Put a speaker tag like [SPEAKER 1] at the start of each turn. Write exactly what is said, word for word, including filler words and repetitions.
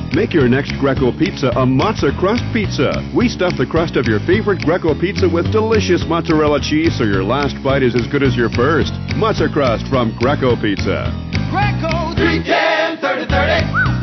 [SPEAKER 1] Make your next Greco pizza a Mozza Crust pizza. We stuff the crust of your favorite Greco pizza with delicious mozzarella cheese so your last bite is as good as your first. Mozza Crust from Greco Pizza.
[SPEAKER 2] Greco three ten thirty thirty.